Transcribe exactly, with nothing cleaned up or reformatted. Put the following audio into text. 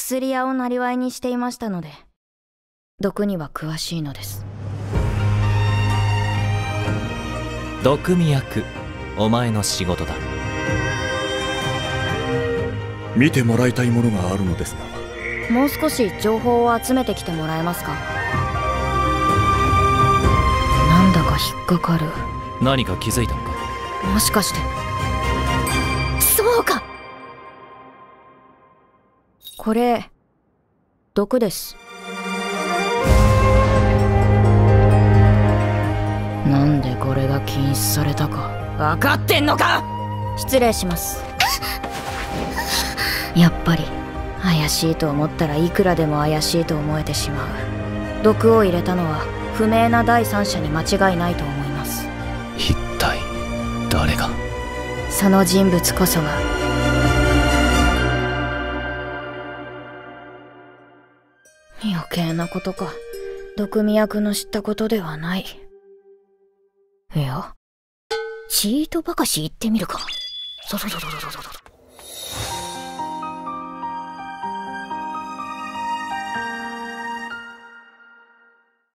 薬屋をなりわいにしていましたので、毒には詳しいのです。 毒味役、お前の仕事だ。 見てもらいたいものがあるのですが。 もう少し情報を集めてきてもらえますか？なんだか引っかかる。 何か気づいたのか？ もしかして。そうか！これ毒です。なんでこれが禁止されたか分かってんのか！失礼します。やっぱり怪しいと思ったらいくらでも怪しいと思えてしまう。毒を入れたのは不明な第三者に間違いないと思います。 一体誰が？ その人物こそが余計なことか。毒味役の知ったことではない。いや、チートばかし言ってみるか。そうそうそうそうそうそう。